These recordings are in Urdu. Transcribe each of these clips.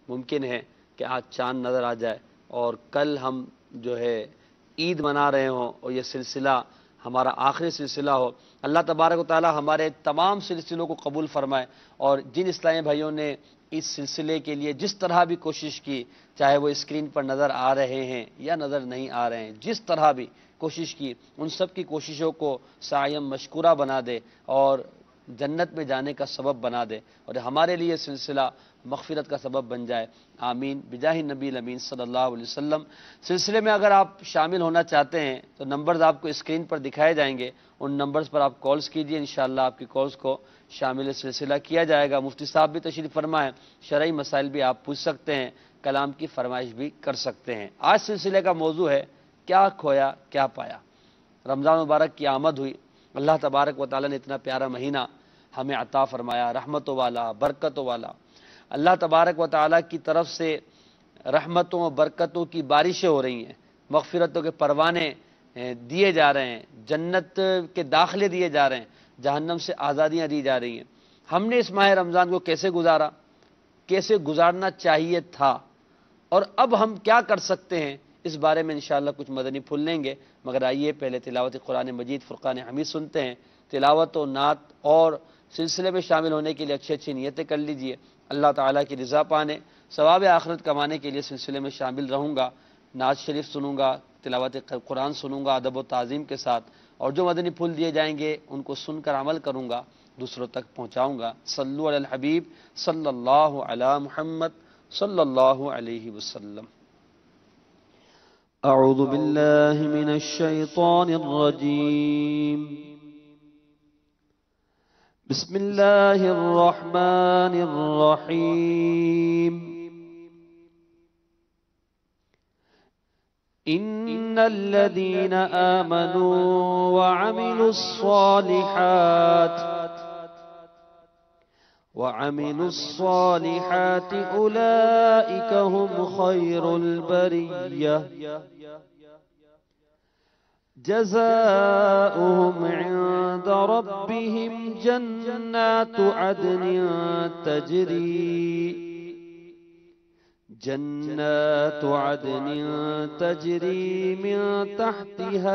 ممکن ہے کہ آج چاند نظر آ جائے اور کل ہم جو ہے عید منا رہے ہوں اور یہ سلسلہ ہمارا آخری سلسلہ ہو۔ اللہ تبارک و تعالی ہمارے تمام سلسلوں کو قبول فرمائے، اور جن اسلامی بھائیوں نے اس سلسلے کے لیے جس طرح بھی کوشش کی، چاہے وہ اسکرین پر نظر آ رہے ہیں یا نظر نہیں آ رہے ہیں، جس طرح بھی کوشش کی، ان سب کی کوششوں کو سعیم مشکورہ بنا دے اور جنت میں جانے کا سبب بنا دے، اور ہمارے لیے سلسلہ مغفرت کا سبب بن جائے۔ آمین بجاہ نبی الامین صلی اللہ علیہ وسلم۔ سلسلے میں اگر آپ شامل ہونا چاہتے ہیں تو نمبرز آپ کو اسکرین پر دکھائے جائیں گے، ان نمبرز پر آپ کالز کیجئے، انشاءاللہ آپ کی کالز کو شامل سلسلہ کیا جائے گا۔ مفتی صاحب بھی تشریف فرما ہے، شرعی مسائل بھی آپ پوچھ سکتے ہیں، کلام کی فرمائش بھی کر سکتے ہیں۔ آج سلسلے کا موضوع ہے کیا کھویا کیا پایا۔ رمضان مبارک کی آمد ہوئی، اللہ تبارک و تعالی نے اتنا پیارا مہینہ ہمیں عطا فرمایا، رحمتوں والا، برکتوں والا۔ اللہ تبارک و تعالی کی طرف سے رحمتوں و برکتوں کی بارشیں ہو رہی ہیں، مغفرتوں کے پروانے دیے جا رہے ہیں، جنت کے داخلے دیے جا رہے ہیں، جہنم سے آزادیاں دی جا رہی ہیں۔ ہم نے اس ماہ رمضان کو کیسے گزارا، کیسے گزارنا چاہیے تھا، اور اب ہم کیا کر سکتے ہیں، اس بارے میں انشاءاللہ کچھ مدنی پھول لیں گے۔ مگر آئیے پہلے تلاوت قرآن مجید فرقان حمید سنتے ہیں۔ تلاوت و نعت اور سلسلے میں شامل ہونے کے لیے اچھی اچھی نیتیں کر لیجئے، اللہ تعالیٰ کی رضا پانے، ثواب آخرت کمانے کے لیے سلسلے میں شامل رہوں گا، نعت شریف سنوں گا، تلاوت قرآن سنوں گا ادب و تعظیم کے ساتھ، اور جو مدنی پھول دیے جائیں گے ان کو سن کر عمل کروں گا، دوسروں تک پہنچاؤں گا۔ صلو علی الحبیب صلی اللہ علی محمد صلی اللہ علیہ وسلم۔ اعوذ باللہ من الشیطان الرجیم، بسم اللہ الرحمن الرحیم۔ ان الذین آمنوا وعملوا الصالحات اولئک هم خیر البریہ جزاؤهم عند ربهم جنات عدن تجری من تحتها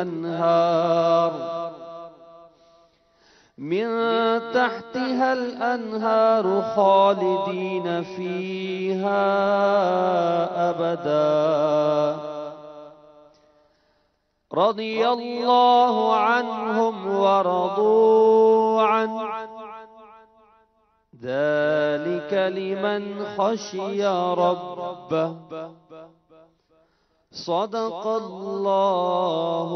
الأنهار خالدین فیہا ابدا رضی اللہ عنہم ورضوا عنہ ذلك لمن خشی ربه صدق اللہ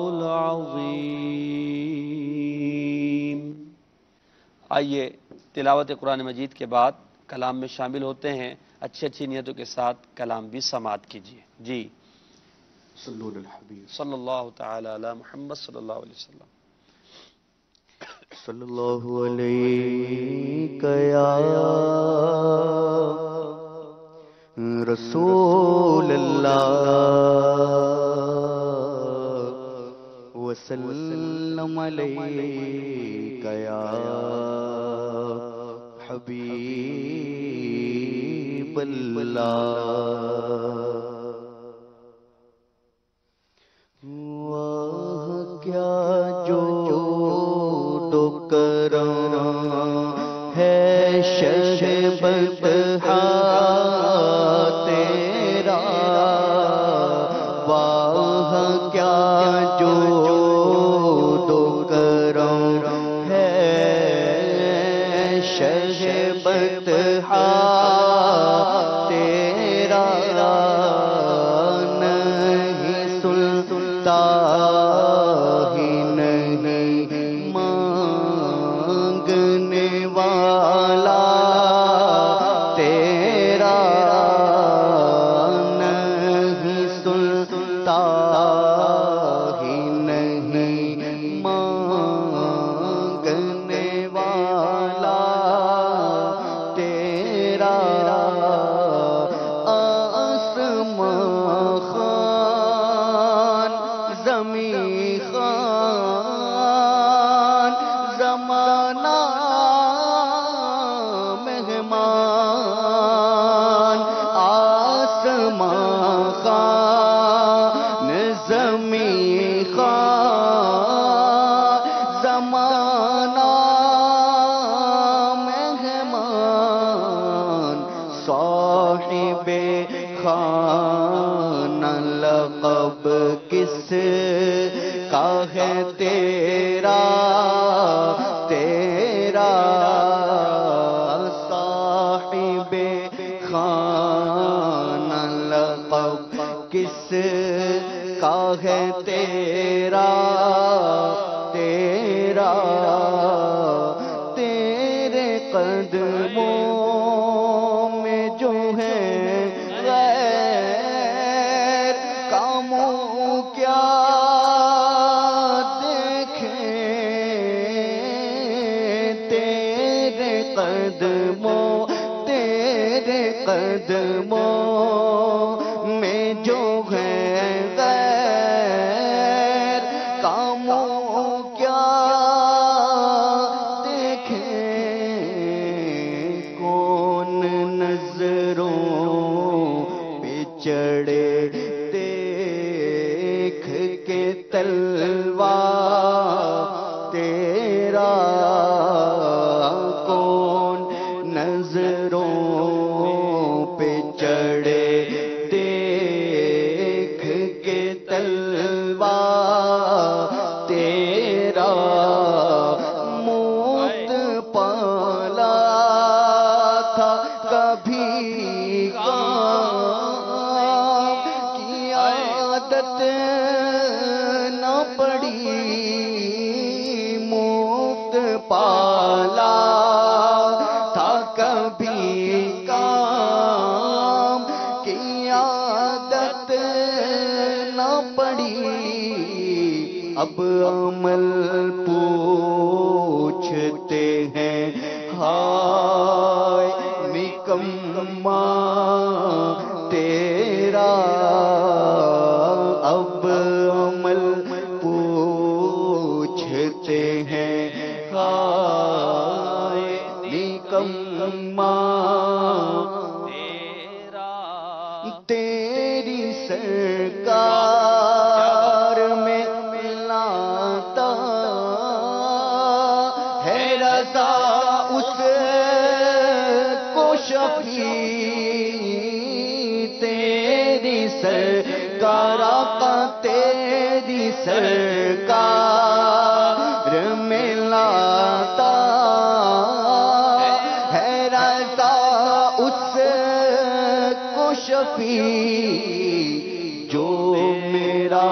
العظیم۔ آئیے تلاوت قرآن مجید کے بعد کلام میں شامل ہوتے ہیں، اچھی اچھی نیتوں کے ساتھ کلام بھی سماعت کیجیے۔ جی صلو علی الحبیب صلی اللہ تعالی علی محمد صلی اللہ علیہ وسلم۔ صلی اللہ علیہ یا رسول اللہ وسلم علیک یا حبیب اللہ۔ واہ کیا جود و کرم ہے شہبت تیرا، واہ کیا جود و کرم ہے شہبت تیرا، صاحب خانہ لقب کس کا ہے تیرا تیرا صاحب خانہ لقب کس کا ہے تیرا تیرا تیرے قدموں میں جو ہے غیر کا منہ کیا دیکھیں تیرے قدموں میں جو ہے غیر کا منہ کیا دیکھیں کون نظروں پہ چڑھے دیکھ کے تلوار تیرا کون نظروں پہ چڑھے دیکھ کے تلوار تیرا موت پالا تھا کبھی کام کی عادت نہ پڑی مفت پالا تھا کبھی کام کی عادت نہ پڑی اب عمل پوچھتے ہیں ہائے نکما تیرا اب عمل پوچھتے ہیں ہائے نکما تیری سرکار میں ملاتا ہے رضا اس کو شفیع تیری سرکار آقا تیری سرکار ملاتا ہے رضا اس کو شفیع جو میرا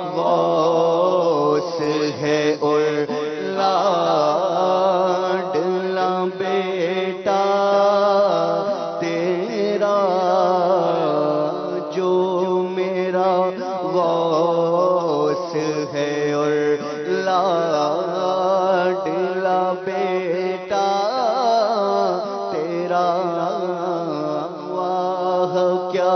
غوث ہے اور لاڈلا بیٹا تیرا جو میرا غوث ہے اور لاڈلا بیٹا تیرا واہ کیا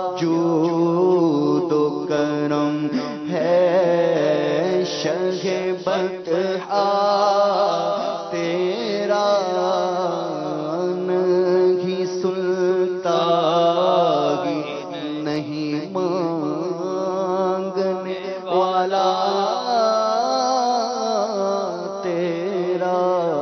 جود و کرم ہے شہ بطحا تیرا نہیں سنتا ہی نہیں مانگنے والا تیرا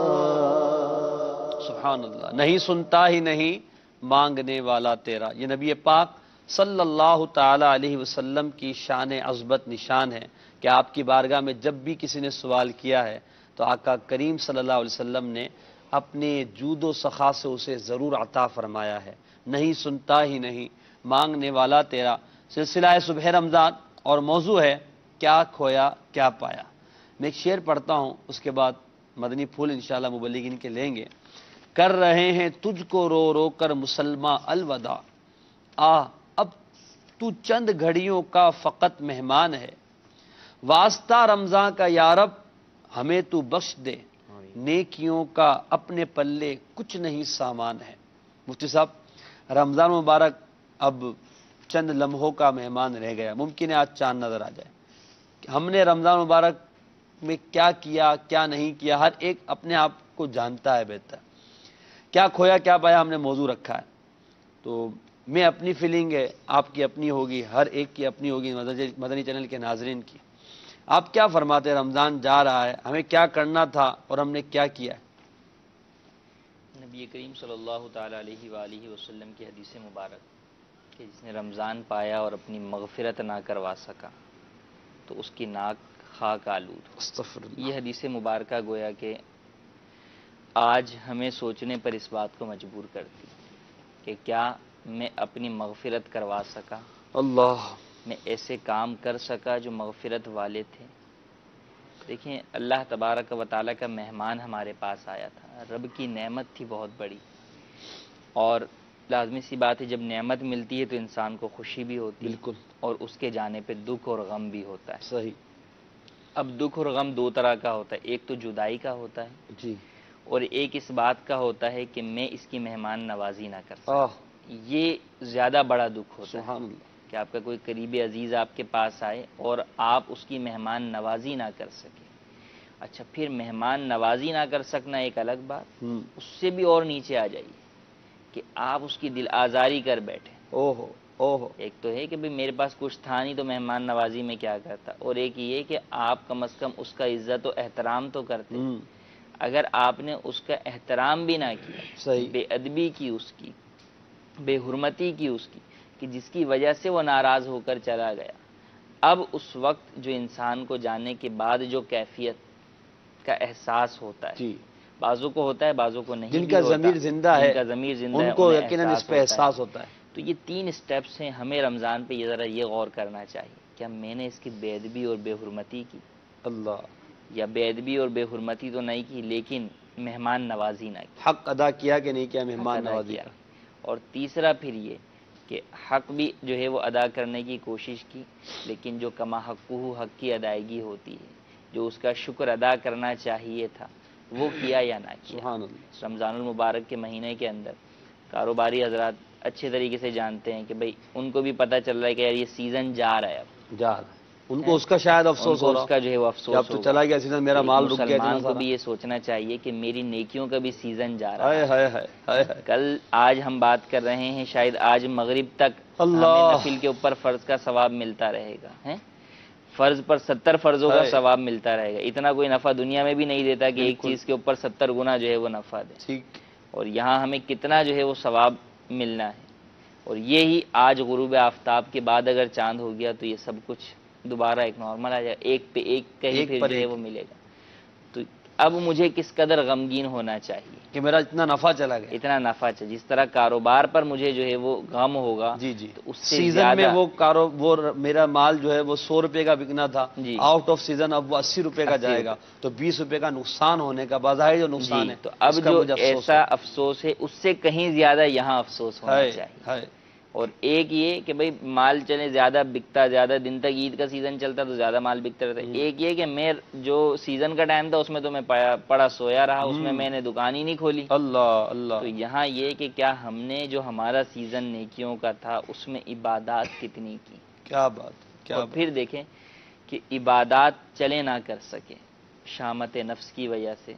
سبحان اللہ، نہیں سنتا ہی نہیں مانگنے والا تیرا، یہ نبی پاک صلی اللہ تعالی علیہ وسلم کی شان عظمت نشان ہے کہ آپ کی بارگاہ میں جب بھی کسی نے سوال کیا ہے تو آقا کریم صلی اللہ علیہ وسلم نے اپنے جود و سخا سے اسے ضرور عطا فرمایا ہے۔ نہیں سنتا ہی نہیں مانگنے والا تیرا، سلسلہ صبح رمضان اور موضوع ہے کیا کھویا کیا پایا۔ میں ایک شعر پڑھتا ہوں، اس کے بعد مدنی پھول انشاءاللہ مبلغین کے لیں گے۔ کر رہے ہیں تجھ کو رو رو کر مسلمہ الوداع، اب تو چند گھڑیوں کا فقط مہمان ہے، واسطہ رمضان کا یا رب ہمیں تو بخش دے، نیکیوں کا اپنے پلے کچھ نہیں سامان ہے۔ مفتی صاحب، رمضان مبارک اب چند لمحوں کا مہمان رہ گیا، ممکن ہے آج چاند نظر آ جائے۔ ہم نے رمضان مبارک میں کیا کیا کیا نہیں کیا، ہر ایک اپنے آپ کو جانتا ہے بہتر۔ کیا کھویا کیا پایا ہم نے موضوع رکھا ہے، تو میں اپنی فیلنگ ہے، آپ کی اپنی ہوگی، ہر ایک کی اپنی ہوگی، مدنی چینل کے ناظرین کی۔ آپ کیا فرماتے ہیں؟ رمضان جا رہا ہے، ہمیں کیا کرنا تھا اور ہم نے کیا کیا ہے؟ نبی کریم صلی اللہ تعالیٰ علیہ وآلہ وسلم کی حدیث مبارک کہ جس نے رمضان پایا اور اپنی مغفرت نہ کروا سکا تو اس کی ناک خاک آلود ہو۔ استغفر اللہ۔ یہ حدیث مبارکہ گویا کہ آج ہمیں سوچنے پر اس بات کو مجبور کرتی کہ کیا میں اپنی مغفرت کروا سکا، اللہ، میں ایسے کام کر سکا جو مغفرت والے تھے۔ دیکھیں اللہ تبارک و تعالیٰ کا مہمان ہمارے پاس آیا تھا، رب کی نعمت تھی بہت بڑی، اور لازمی سی بات ہے جب نعمت ملتی ہے تو انسان کو خوشی بھی ہوتی ہے بالکل اور اس کے جانے پہ دکھ اور غم بھی ہوتا ہے۔ صحیح، اب دکھ اور غم دو طرح کا ہوتا ہے، ایک تو جدائی کا ہوتا ہے جی، اور ایک اس بات کا ہوتا ہے کہ میں اس کی مہمان نوازی نہ کر سکتا۔ آہ، یہ زیادہ بڑا دکھ ہوتا ہے سبحان اللہ، کہ آپ کا کوئی قریبی عزیز آپ کے پاس آئے اور آپ اس کی مہمان نوازی نہ کر سکے۔ اچھا پھر مہمان نوازی نہ کر سکنا ایک الگ بات، اس سے بھی اور نیچے آ جائیے کہ آپ اس کی دل آزاری کر بیٹھے۔ اوہو اوہو، ایک تو ہے کہ بھئی میرے پاس کچھ تھا نہیں تو مہمان نوازی میں کیا کرتا، اور ایک یہ کہ آپ کم از کم اس کا عزت و احترام تو کرتے۔ اگر آپ نے اس کا احترام بھی نہ کیا، صحیح، بے ادبی کی اس کی، بے حرمتی کی اس کی، کہ جس کی وجہ سے وہ ناراض ہو کر چلا گیا، اب اس وقت جو انسان کو جانے کے بعد جو کیفیت کا احساس ہوتا ہے، جی، بعضوں کو ہوتا ہے بعضوں کو نہیں جن بھی کا ہوتا، ضمیر زندہ ہے جن کا ضمیر زندہ ہے ان کو انہیں یقیناً اس پہ ہوتا ہے۔ احساس ہوتا ہے۔ تو یہ 3 سٹیپس ہیں، ہمیں رمضان پہ یہ ذرا یہ غور کرنا چاہیے، کیا میں نے اس کی بے ادبی اور بے حرمتی کی، اللہ، یا بے ادبی اور بے حرمتی تو نہیں کی لیکن مہمان نوازی نہ کی، حق ادا کیا کہ نہیں کیا مہمان حق ادا نوازی کیا۔ کا؟ اور تیسرا پھر یہ کہ حق بھی جو ہے وہ ادا کرنے کی کوشش کی، لیکن جو کما حقہ حق کی ادائیگی ہوتی ہے، جو اس کا شکر ادا کرنا چاہیے تھا وہ کیا یا نہ کیا۔ سبحان اللہ، رمضان المبارک کے مہینے کے اندر کاروباری حضرات اچھے طریقے سے جانتے ہیں کہ بھئی ان کو بھی پتہ چل رہا ہے کہ یار یہ سیزن جا رہا ہے، اب جا رہا ہے، ان کو اس کا شاید افسوس ہو اس کا رہا جو ہے وہ کہ افسوس اب تو ہوگا۔ چلا گیا سیزن، میرا ایک مال رک گیا اتنا مسلمان کو سارا۔ بھی یہ سوچنا چاہیے کہ میری نیکیوں کا بھی سیزن جا رہا ہائے ہے۔ ہائے ہائے ہائے ہائے، کل آج ہم بات کر رہے ہیں، شاید آج مغرب تک اللہ، ہمیں نفل کے اوپر فرض کا ثواب ملتا رہے گا، ہیں فرض پر 70 فرضوں کا ہائے، ثواب ملتا رہے گا۔ اتنا کوئی نفع دنیا میں بھی نہیں دیتا کہ ایک بالکل، چیز کے اوپر 70 گنا جو ہے وہ نفع دے، ٹھیک، اور یہاں ہمیں کتنا جو ہے وہ ثواب ملنا ہے۔ اور یہی آج غروب آفتاب کے بعد اگر چاند ہو گیا تو یہ سب کچھ دوبارہ ایک نارمل آ جائے، ایک پہ ایک کہیں ایک پھر پر جو ہے ایک، وہ ملے گا۔ تو اب مجھے کس قدر غمگین ہونا چاہیے، کہ میرا اتنا نفع چلا گیا۔ اتنا نفع چاہیے، جس طرح کاروبار پر مجھے جو ہے وہ غم ہوگا، جی جی، تو اس سے سیزن میں زیادہ وہ میرا مال جو ہے وہ 100 روپے کا بکنا تھا، جی، آؤٹ آف سیزن اب وہ 80 روپے کا 80 جائے گا، تو 20 روپے کا نقصان ہونے کا بظاہر جو نقصان جی، ہے، تو اب اس کا جو مجھے افسوس ایسا افسوس ہے اس سے کہیں زیادہ یہاں افسوس ہونا ہے، چاہیے۔ ہے، اور ایک یہ کہ بھئی مال چلے زیادہ بکتا، زیادہ دن تک عید کا سیزن چلتا تو زیادہ مال بکتا رہتا ہے۔ ایک یہ کہ میں جو سیزن کا ٹائم تھا اس میں تو میں پڑا سویا رہا، اس میں میں نے دکان ہی نہیں کھولی۔ اللہ اللہ، تو یہاں یہ کہ کیا ہم نے جو ہمارا سیزن نیکیوں کا تھا اس میں عبادات کتنی کی، کیا بات، کیا اور بات، پھر دیکھیں کہ عبادات چلے نہ کر سکے شامت نفس کی وجہ سے،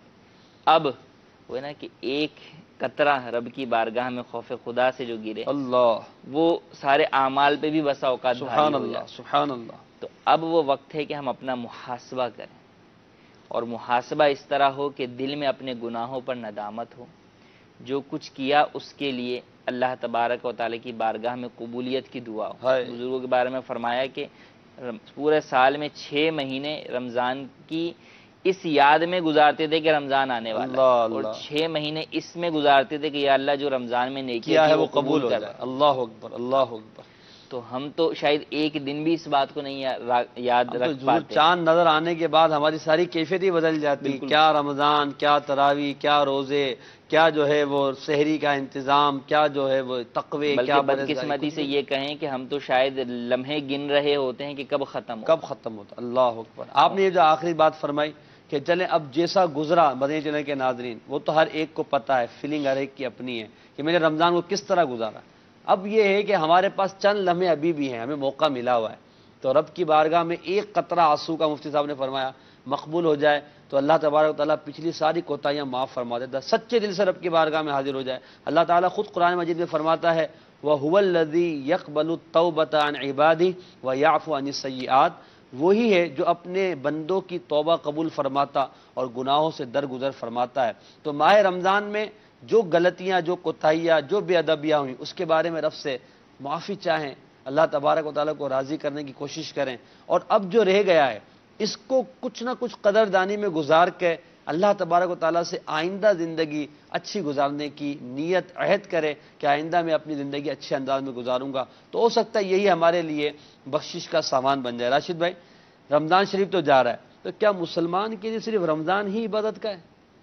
اب وہ ہے نا کہ ایک قطرہ رب کی بارگاہ میں خوف خدا سے جو گرے اللہ، وہ سارے اعمال پہ بھی بسا اوقات بھاری سبحان ہو اللہ، جاتا۔ سبحان اللہ، تو اب وہ وقت ہے کہ ہم اپنا محاسبہ کریں، اور محاسبہ اس طرح ہو کہ دل میں اپنے گناہوں پر ندامت ہو، جو کچھ کیا اس کے لیے اللہ تبارک و تعالیٰ کی بارگاہ میں قبولیت کی دعا ہو۔ ہائے، بزرگوں کے بارے میں فرمایا کہ پورے سال میں 6 مہینے رمضان کی اس یاد میں گزارتے تھے کہ رمضان آنے والا ہے، اللہ اور اللہ، 6 مہینے اس میں گزارتے تھے کہ یا اللہ جو رمضان میں نیکی کیا کی ہے وہ قبول ہو کر۔ جائے، اللہ اکبر، اللہ اکبر۔ تو ہم تو شاید ایک دن بھی اس بات کو نہیں یاد اب تو رکھ ضرور پاتے۔ چاند نظر آنے کے بعد ہماری ساری کیفیت ہی بدل جاتی ہے، بالکل۔ کیا رمضان، کیا تراویح، کیا روزے، کیا جو ہے وہ سحری کا انتظام، کیا جو ہے وہ تقوی، بلکہ کیا بدقسمتی سے یہ کہیں کہ ہم تو شاید لمحے گن رہے ہوتے ہیں کہ کب ختم ہو۔ کب ختم ہوتا، اللہ اکبر۔ آپ نے یہ جو آخری بات فرمائی کہ چلیں اب جیسا گزرا مدنی چینل کے ناظرین، وہ تو ہر ایک کو پتہ ہے، فیلنگ ہر ایک کی اپنی ہے کہ میں نے رمضان کو کس طرح گزارا۔ اب یہ ہے کہ ہمارے پاس چند لمحے ابھی بھی ہیں، ہمیں موقع ملا ہوا ہے، تو رب کی بارگاہ میں ایک قطرہ آنسو کا مفتی صاحب نے فرمایا مقبول ہو جائے تو اللہ تبارک و تعالیٰ پچھلی ساری کوتاہیاں معاف فرما دیتا ہے، سچے دل سے رب کی بارگاہ میں حاضر ہو جائے۔ اللہ تعالیٰ خود قرآن مجید میں فرماتا ہے وَهُوَ الَّذِي يَقْبَلُ التَّوْبَةَ عَنْ عِبَادِهِ وَيَعْفُو عَنِ السَّيِّئَاتِ، وہی ہے جو اپنے بندوں کی توبہ قبول فرماتا اور گناہوں سے درگزر فرماتا ہے۔ تو ماہ رمضان میں جو غلطیاں، جو کوتاہیاں، جو بے ادبیاں ہوئیں اس کے بارے میں رب سے معافی چاہیں، اللہ تبارک و تعالیٰ کو راضی کرنے کی کوشش کریں، اور اب جو رہ گیا ہے اس کو کچھ نہ کچھ قدردانی میں گزار کے اللہ تبارک و تعالیٰ سے آئندہ زندگی اچھی گزارنے کی نیت عہد کرے کہ آئندہ میں اپنی زندگی اچھے انداز میں گزاروں گا، تو ہو سکتا ہے یہی ہمارے لیے بخشش کا سامان بن جائے۔ راشد بھائی، رمضان شریف تو جا رہا ہے، تو کیا مسلمان کے لیے صرف رمضان ہی عبادت کا ہے؟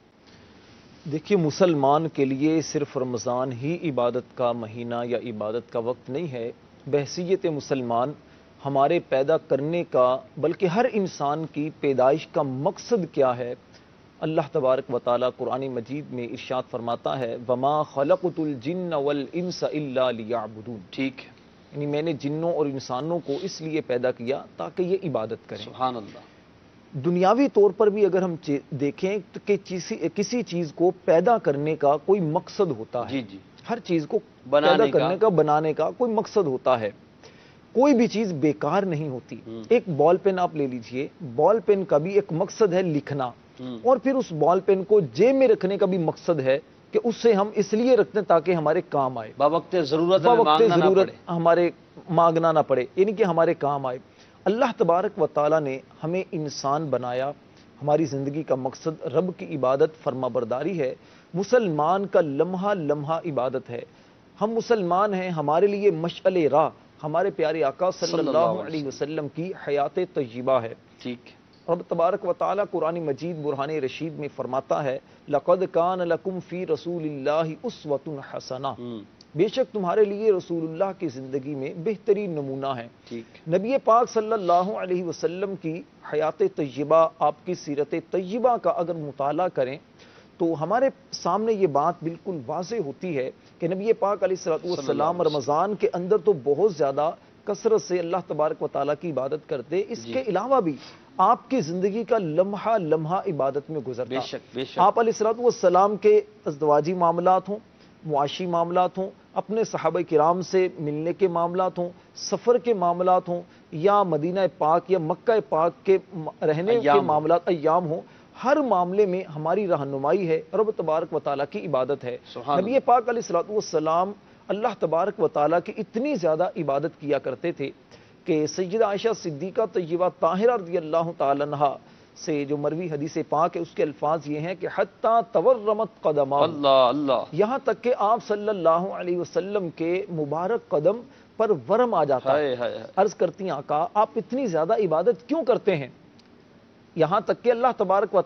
دیکھیے، مسلمان کے لیے صرف رمضان ہی عبادت کا مہینہ یا عبادت کا وقت نہیں ہے۔ بحیثیت مسلمان ہمارے پیدا کرنے کا، بلکہ ہر انسان کی پیدائش کا مقصد کیا ہے؟ اللہ تبارک و تعالیٰ قرآن مجید میں ارشاد فرماتا ہے وَمَا خَلَقْتُ الْجِنَّ وَالْإِنسَ إِلَّا لِيَعْبُدُونَ، ٹھیک ہے، یعنی میں نے جنوں اور انسانوں کو اس لیے پیدا کیا تاکہ یہ عبادت کریں۔ سبحان اللہ۔ دنیاوی طور پر بھی اگر ہم دیکھیں کہ کسی چیز کو پیدا کرنے کا کوئی مقصد ہوتا ہے، جی جی، ہر چیز کو بنانے پیدا کا، کرنے کا، بنانے کا کوئی مقصد ہوتا ہے۔ کوئی بھی چیز بیکار نہیں ہوتی۔ ایک بال پین آپ لے لیجئے، بال پین کا بھی ایک مقصد ہے لکھنا، اور پھر اس بال پین کو جیب میں رکھنے کا بھی مقصد ہے کہ اس سے ہم اس لیے رکھتے ہیں تاکہ ہمارے کام آئے، باوقت ضرورت باوقت ضرورت ہمارے مانگنا نہ پڑے، یعنی کہ ہمارے کام آئے۔ اللہ تبارک و تعالیٰ نے ہمیں انسان بنایا، ہماری زندگی کا مقصد رب کی عبادت، فرما برداری ہے۔ مسلمان کا لمحہ لمحہ عبادت ہے۔ ہم مسلمان ہیں، ہمارے لیے مشعل راہ ہمارے پیارے آقا صلی اللہ علیہ وسلم کی حیات طیبہ ہے۔ ٹھیک ہے، رب تبارک و تعالیٰ قرآن مجید برہان رشید میں فرماتا ہے لَقَدْ كَانَ لَكُمْ فِي رَسُولِ اللَّهِ أُسْوَةٌ حَسَنَةٌ، بے شک تمہارے لیے رسول اللہ کی زندگی میں بہترین نمونہ ہے۔ ٹھیک، نبی پاک صلی اللہ علیہ وسلم کی حیات طیبہ، آپ کی سیرت طیبہ کا اگر مطالعہ کریں تو ہمارے سامنے یہ بات بالکل واضح ہوتی ہے کہ نبی پاک علیہ السلام رمضان کے اندر تو بہت زیادہ کثرت سے اللہ تبارک و تعالیٰ کی عبادت کرتے، اس کے علاوہ بھی آپ کی زندگی کا لمحہ لمحہ عبادت میں گزرتا۔ بے شک بے شک، آپ علیہ السلام کے ازدواجی معاملات ہوں، معاشی معاملات ہوں، اپنے صحابہ کرام سے ملنے کے معاملات ہوں، سفر کے معاملات ہوں، یا مدینہ پاک یا مکہ پاک کے رہنے کے معاملات، ایام ہوں، ہر معاملے میں ہماری رہنمائی ہے، رب تبارک و تعالیٰ کی عبادت ہے۔ نبی پاک علیہ السلام اللہ تبارک و تعالیٰ کی اتنی زیادہ عبادت کیا کرتے تھے کہ سیدہ عائشہ صدیقہ طیبہ طاہرہ رضی اللہ تعالی عنہا سے جو مروی حدیث پاک ہے اس کے الفاظ یہ ہیں کہ حتی تورمت قدمہ، اللہ اللہ، یہاں تک کہ آپ صلی اللہ علیہ وسلم کے مبارک قدم پر ورم آ جاتا ہے۔ عرض کرتی ہیں آقا آپ اتنی زیادہ عبادت کیوں کرتے ہیں؟ یہاں تک کہ اللہ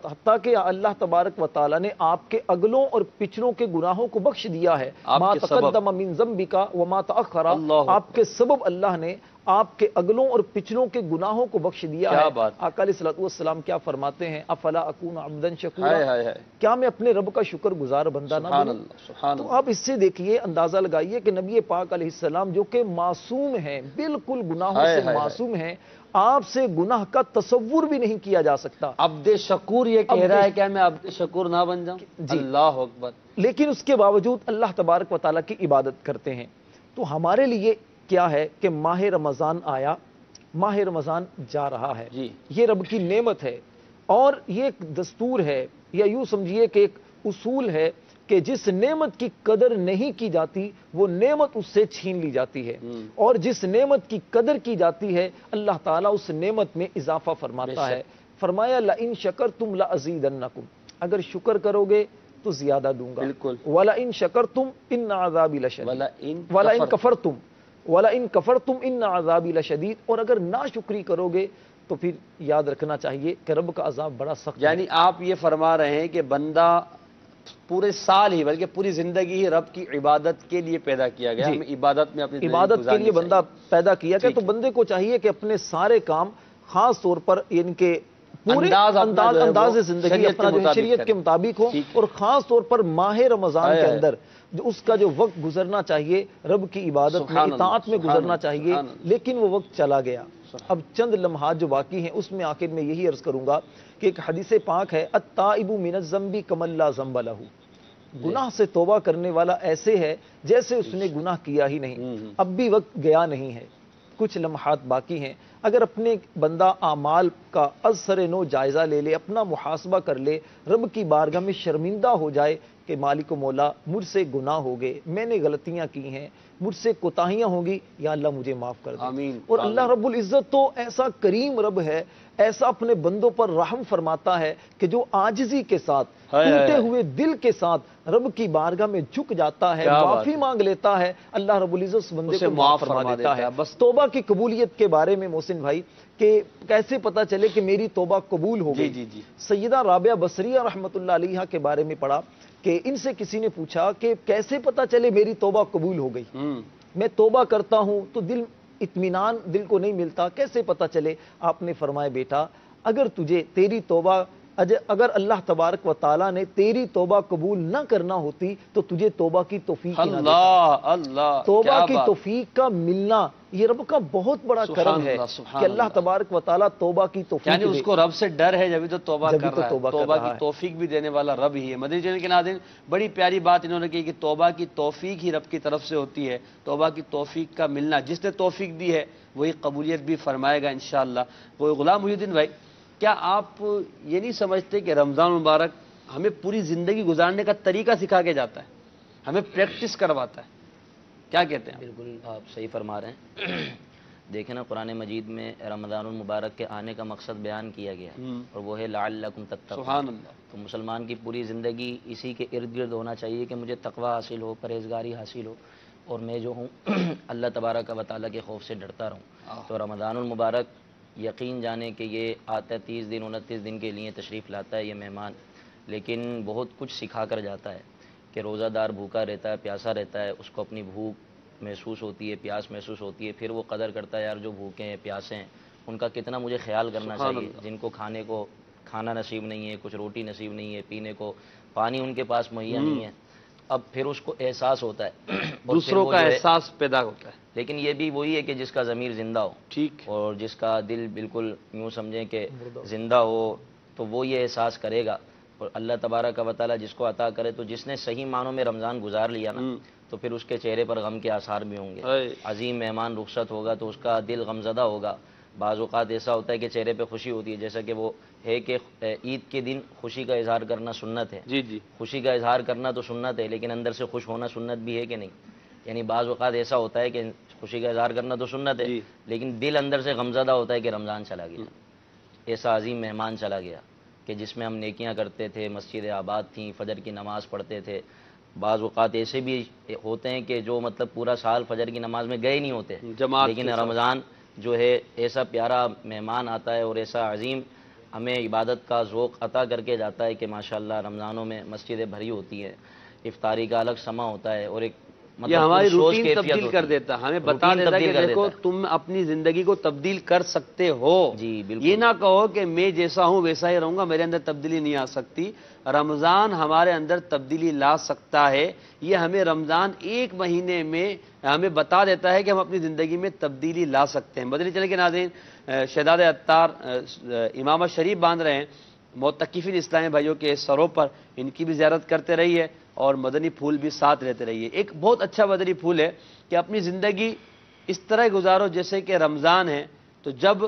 تبارک و تعالیٰ نے آپ کے اگلوں اور پچھلوں کے گناہوں کو بخش دیا ہے۔ ما تقدم من ذنبک وما تأخر، آپ کے سبب اللہ نے آپ کے اگلوں اور پچھلوں کے گناہوں کو بخش دیا ہے۔ آقا علیہ السلام کیا فرماتے ہیں افلا اکون عبدا شکورا، کیا میں اپنے رب کا شکر گزار بندہ نہ بنوں؟ تو آپ اس سے دیکھیے، اندازہ لگائیے کہ نبی پاک علیہ السلام جو کہ معصوم ہیں، بالکل گناہوں سے معصوم ہیں، آپ سے گناہ کا تصور بھی نہیں کیا جا سکتا۔ عبد شکور یہ کہہ رہا ہے کہ میں عبد شکور نہ بن جاؤں؟ اللہ اکبر۔ لیکن اس کے باوجود اللہ تبارک و تعالیٰ کی عبادت کرتے ہیں۔ تو ہمارے لیے کیا ہے کہ ماہ رمضان آیا، ماہ رمضان جا رہا ہے، یہ رب کی نعمت ہے، اور یہ ایک دستور ہے، یا یوں سمجھیے کہ ایک اصول ہے کہ جس نعمت کی قدر نہیں کی جاتی وہ نعمت اس سے چھین لی جاتی ہے، اور جس نعمت کی قدر کی جاتی ہے اللہ تعالیٰ اس نعمت میں اضافہ فرماتا ہے۔ فرمایا لَإِن شَكَرْتُمْ لَأَزِيدَنَّكُمْ، اگر شکر کرو گے تو زیادہ دوں گا، وَلَئِن شَكَرْتُمْ إِنَّ عَذَابِي لَشَدِيدٌ وَلَئِن كَفَرْتُمْ إِنَّ عَذَابِي لَشَدِيدٌ، اور اگر ناشکری کرو گے تو پھر یاد رکھنا چاہیے کہ رب کا عذاب بڑا سخت ہے۔ یعنی آپ یہ فرما رہے ہیں کہ بندہ پورے سال ہی بلکہ پوری زندگی ہی رب کی عبادت کے لیے پیدا کیا گیا، ہمیں عبادت میں اپنی عبادت کے لیے بندہ پیدا کیا گیا، تو بندے کو چاہیے کہ اپنے سارے کام خاص طور پر ان کے پورے انداز زندگی اپنا جو شریعت کے مطابق ہو، اور خاص طور پر ماہ رمضان کے اندر جو اس کا جو وقت گزرنا چاہیے رب کی عبادت میں، اطاعت میں گزرنا چاہیے، لیکن وہ وقت چلا گیا۔ اب چند لمحات جو باقی ہیں اس میں آخر میں یہی عرض کروں گا کہ ایک حدیث پاک ہے التائب من الذنب کمن لا ذنب لہ، گناہ سے توبہ کرنے والا ایسے ہے جیسے اس نے گناہ کیا ہی نہیں۔ اب بھی وقت گیا نہیں ہے، کچھ لمحات باقی ہیں۔ اگر اپنے بندہ اعمال کا از سر نو جائزہ لے لے، اپنا محاسبہ کر لے، رب کی بارگاہ میں شرمندہ ہو جائے کہ مالک و مولا مجھ سے گناہ ہو گئے، میں نے غلطیاں کی ہیں، مجھ سے کوتاہیاں ہوں گی، یا اللہ مجھے معاف کر دے۔ آمین۔ اور اللہ رب العزت تو ایسا کریم رب ہے، ایسا اپنے بندوں پر رحم فرماتا ہے کہ جو عاجزی کے ساتھ، ٹوٹے ہوئے دل کے ساتھ رب کی بارگاہ میں جھک جاتا ہے، معافی مانگ لیتا ہے، اللہ رب العزت اس بندے کو معاف فرما دیتا ہے۔ بس توبہ کی قبولیت کے بارے میں محسن بھائی کہ کیسے پتا چلے کہ میری توبہ قبول ہو گئی؟ سیدہ رابعہ بصریہ رحمۃ اللہ علیہا کے بارے میں پڑھا کہ ان سے کسی نے پوچھا کہ کیسے پتا چلے میری توبہ قبول ہو گئی؟ میں توبہ کرتا ہوں تو اطمینان دل کو نہیں ملتا، کیسے پتا چلے؟ آپ نے فرمایا بیٹا، اگر تجھے تیری توبہ اگر اللہ تبارک و تعالیٰ نے تیری توبہ قبول نہ کرنا ہوتی تو تجھے توبہ کی توفیق نہ دیتا۔ توبہ کی توفیق کا ملنا یہ رب کا بہت بڑا کرم ہے کہ اللہ تبارک و تعالیٰ توبہ کی توفیق، یعنی اس کو رب سے ڈر ہے جبھی تو توبہ کر رہا ہے، توبہ کی توفیق بھی دینے والا رب ہی ہے۔ مدنی چینل کے ناظرین، بڑی پیاری بات انہوں نے کی کہ توبہ کی توفیق ہی رب کی طرف سے ہوتی ہے، توبہ کی توفیق کا ملنا، جس نے توفیق دی ہے وہی قبولیت بھی فرمائے گا انشاءاللہ۔ وہ غلام محی الدین بھائی، کیا آپ یہ نہیں سمجھتے کہ رمضان مبارک ہمیں پوری زندگی گزارنے کا طریقہ سکھا کے جاتا ہے، ہمیں پریکٹس کرواتا ہے؟ کیا کہتے ہیں؟ بالکل آپ صحیح فرما رہے ہیں۔ دیکھیں نا، قرآن مجید میں رمضان المبارک کے آنے کا مقصد بیان کیا گیا ہے، اور وہ ہے لعلکم تتقون۔ سبحان اللہ۔ تو مسلمان کی پوری زندگی اسی کے ارد گرد ہونا چاہیے کہ مجھے تقوی حاصل ہو، پرہیزگاری حاصل ہو، اور میں جو ہوں اللہ تبارک و تعالیٰ کے خوف سے ڈرتا رہوں۔ تو رمضان المبارک یقین جانے کہ یہ آتا ہے 30 دن 29 دن کے لیے تشریف لاتا ہے یہ مہمان، لیکن بہت کچھ سکھا کر جاتا ہے کہ روزہ دار بھوکا رہتا ہے، پیاسا رہتا ہے، اس کو اپنی بھوک محسوس ہوتی ہے، پیاس محسوس ہوتی ہے، پھر وہ قدر کرتا ہے یار جو بھوکے ہیں پیاسے ہیں ان کا کتنا مجھے خیال کرنا چاہیے، جن کو کھانا نصیب نہیں ہے، کچھ روٹی نصیب نہیں ہے، پینے کو پانی ان کے پاس مہیا نہیں ہے۔ اب پھر اس کو احساس ہوتا ہے، دوسروں کا احساس پیدا ہوتا ہے، لیکن یہ بھی وہی ہے کہ جس کا ضمیر زندہ ہو، ٹھیک، اور جس کا دل بالکل یوں سمجھیں کہ زندہ ہو تو وہ یہ احساس کرے گا۔ اور اللہ تبارک و تعالیٰ جس کو عطا کرے، تو جس نے صحیح معنوں میں رمضان گزار لیا نا، تو پھر اس کے چہرے پر غم کے آثار بھی ہوں گے۔ عظیم مہمان رخصت ہوگا تو اس کا دل غمزدہ ہوگا۔ بعض اوقات ایسا ہوتا ہے کہ چہرے پہ خوشی ہوتی ہے، جیسا کہ وہ ہے کہ عید کے دن خوشی کا اظہار کرنا سنت ہے، خوشی کا اظہار کرنا تو سنت ہے، لیکن اندر سے خوش ہونا سنت بھی ہے کہ نہیں؟ یعنی بعض اوقات ایسا ہوتا ہے کہ خوشی کا اظہار کرنا تو سنت ہے، لیکن دل اندر سے غمزدہ ہوتا ہے کہ رمضان چلا گیا، ایسا عظیم مہمان چلا گیا کہ جس میں ہم نیکیاں کرتے تھے، مسجدیں آباد تھیں، فجر کی نماز پڑھتے تھے۔ بعض اوقات ایسے بھی ہوتے ہیں کہ جو مطلب پورا سال فجر کی نماز میں گئے نہیں ہوتے، لیکن رمضان جو ہے ایسا پیارا مہمان آتا ہے اور ایسا عظیم ہمیں عبادت کا ذوق عطا کر کے جاتا ہے کہ ماشاءاللہ رمضانوں میں مسجدیں بھری ہوتی ہیں، افطاری کا الگ سماں ہوتا ہے، اور ایک یہ ہماری روٹین تبدیل کر دیتا ہے، ہمیں بتا دیتا ہے کہ دیکھو تم اپنی زندگی کو تبدیل کر سکتے ہو۔ جی بالکل، یہ نہ کہو کہ میں جیسا ہوں ویسا ہی رہوں گا، میرے اندر تبدیلی نہیں آ سکتی۔ رمضان ہمارے اندر تبدیلی لا سکتا ہے، یہ ہمیں رمضان ایک مہینے میں ہمیں بتا دیتا ہے کہ ہم اپنی زندگی میں تبدیلی لا سکتے ہیں۔ مدنی چینل کے ناظرین، شہزاد عطار امامت شریف باندھ رہے ہیں، معتکفین اسلامی بھائیوں کے سروں پر ان کی بھی زیارت کرتے رہیے اور مدنی پھول بھی ساتھ رہتے رہیے۔ ایک بہت اچھا مدنی پھول ہے کہ اپنی زندگی اس طرح گزارو جیسے کہ رمضان ہے، تو جب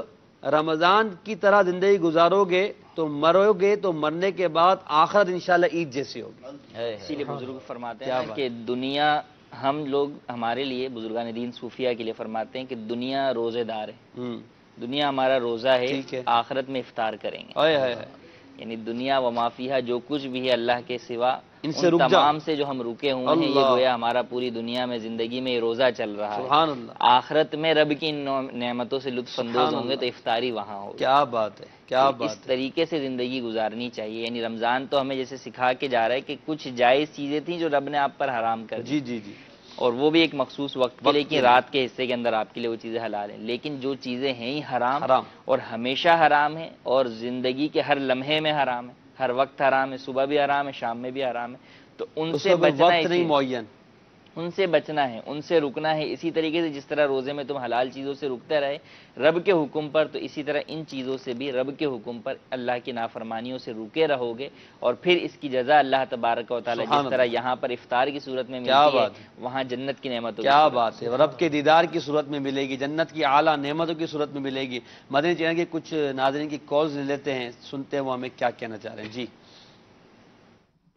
رمضان کی طرح زندگی گزارو گے تو مرو گے تو مرنے کے بعد آخرت انشاءاللہ عید جیسی ہوگی۔ اسی لیے بزرگ فرماتے ہیں کہ دنیا، ہم لوگ ہمارے لیے بزرگان دین صوفیہ کے لیے فرماتے ہیں کہ دنیا روزے دار ہے، دنیا ہمارا روزہ ہے، آخرت میں افطار کریں گے۔ یعنی دنیا و مافیہ جو کچھ بھی ہے اللہ کے سوا ان تمام سے جو ہم رکے ہوئے ہیں، یہ گویا ہمارا پوری دنیا میں زندگی میں یہ روزہ چل رہا ہے۔ آخرت میں رب کی نعمتوں سے لطف اندوز ہوں گے تو افطاری وہاں ہوگی۔ کیا بات ہے، کیا بات ہے۔ اس طریقے سے زندگی گزارنی چاہیے۔ یعنی رمضان تو ہمیں جیسے سکھا کے جا رہا ہے کہ کچھ جائز چیزیں تھیں جو رب نے آپ پر حرام کر دی، جی، اور وہ بھی ایک مخصوص وقت کے لیے کہ رات کے حصے کے اندر آپ کے لیے وہ چیزیں حلال ہیں، لیکن جو چیزیں ہیں ہی حرام اور ہمیشہ حرام ہیں اور زندگی کے ہر لمحے میں حرام ہے، ہر وقت حرام ہے، صبح بھی حرام ہے، شام میں بھی حرام ہے، تو ان سے بچنا ہے، ان سے بچنا ہے، ان سے رکنا ہے۔ اسی طریقے سے جس طرح روزے میں تم حلال چیزوں سے رکتے رہے رب کے حکم پر، تو اسی طرح ان چیزوں سے بھی رب کے حکم پر اللہ کی نافرمانیوں سے رکے رہو گے، اور پھر اس کی جزا اللہ تبارک و تعالی جس طرح یہاں پر افطار کی صورت میں ملتی ہے وہاں جنت کی نعمتوں کیا بات ہے، رب کے دیدار کی صورت میں ملے گی، جنت کی اعلیٰ نعمتوں کی صورت میں ملے گی۔ مدنی چینل کے کچھ ناظرین کی کالز لیتے ہیں، سنتے ہیں وہ ہمیں کیا کہنا چاہ رہے ہیں۔ جی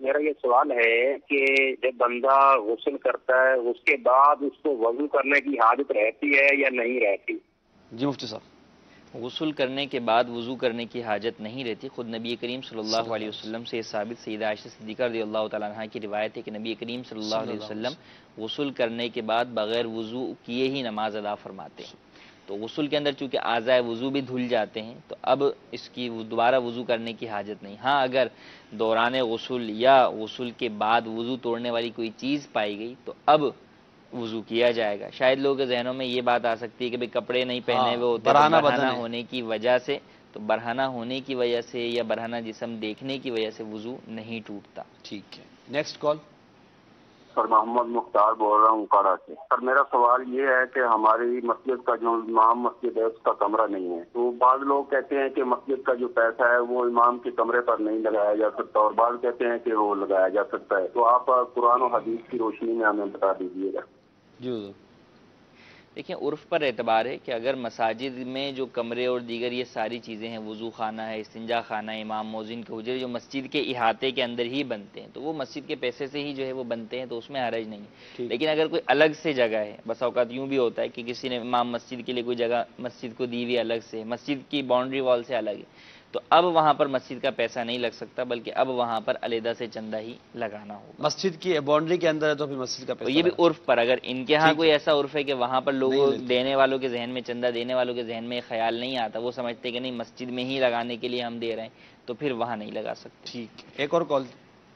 میرا یہ سوال ہے کہ جب بندہ غسل کرتا ہے اس کے بعد اس کو وضو کرنے کی حاجت رہتی ہے یا نہیں رہتی؟ جی مفتی صاحب، غسل کرنے کے بعد وضو کرنے کی حاجت نہیں رہتی. خود نبی کریم صلی اللہ علیہ وسلم سے یہ ثابت سیدہ عائشہ صدیقہ رضی اللہ تعالیٰ عنہ کی روایت ہے کہ نبی کریم صلی اللہ علیہ وسلم غسل کرنے کے بعد بغیر وضو کیے ہی نماز ادا فرماتے ہیں. تو غسل کے اندر چونکہ اعضاء وضو بھی دھل جاتے ہیں تو اب اس کی دوبارہ وضو کرنے کی حاجت نہیں. ہاں اگر دوران غسل یا غسل کے بعد وضو توڑنے والی کوئی چیز پائی گئی تو اب وضو کیا جائے گا. شاید لوگوں کے ذہنوں میں یہ بات آ سکتی ہے کہ کپڑے نہیں پہنے ہوئے ہوتے، برہنہ ہونے کی وجہ سے، تو برہنہ ہونے کی وجہ سے یا برہنہ جسم دیکھنے کی وجہ سے وضو نہیں ٹوٹتا. ٹھیک ہے، نیکسٹ کال. سر محمد مختار بول رہا ہوں کاڑا سے. سر میرا سوال یہ ہے کہ ہماری مسجد کا جو امام مسجد ہے اس کا کمرہ نہیں ہے، تو بعض لوگ کہتے ہیں کہ مسجد کا جو پیسہ ہے وہ امام کے کمرے پر نہیں لگایا جا سکتا اور بعض کہتے ہیں کہ وہ لگایا جا سکتا ہے. تو آپ قرآن و حدیث کی روشنی میں ہمیں بتا دیجیے گا. جی دیکھیں عرف پر اعتبار ہے کہ اگر مساجد میں جو کمرے اور دیگر یہ ساری چیزیں ہیں، وضو خانہ ہے، استنجا خانہ ہے، امام مؤذن کے حجرے جو مسجد کے احاطے کے اندر ہی بنتے ہیں تو وہ مسجد کے پیسے سے ہی جو ہے وہ بنتے ہیں، تو اس میں حرج نہیں ہے. لیکن اگر کوئی الگ سے جگہ ہے، بس اوقات یوں بھی ہوتا ہے کہ کسی نے امام مسجد کے لیے کوئی جگہ مسجد کو دی ہوئی الگ سے، مسجد کی باؤنڈری وال سے الگ ہے، تو اب وہاں پر مسجد کا پیسہ نہیں لگ سکتا بلکہ اب وہاں پر علیحدہ سے چندہ ہی لگانا ہوگا. مسجد کی باؤنڈری کے اندر ہے تو پھر مسجد کا پیسہ. یہ بھی عرف پر، اگر ان کے ہاں کوئی ایسا عرف ہے کہ وہاں پر لوگوں دینے والوں کے ذہن میں، چندہ دینے والوں کے ذہن میں یہ خیال نہیں آتا، وہ سمجھتے کہ نہیں مسجد میں ہی لگانے کے لیے ہم دے رہے ہیں، تو پھر وہاں نہیں لگا سکتے. ٹھیک، ایک اور کال.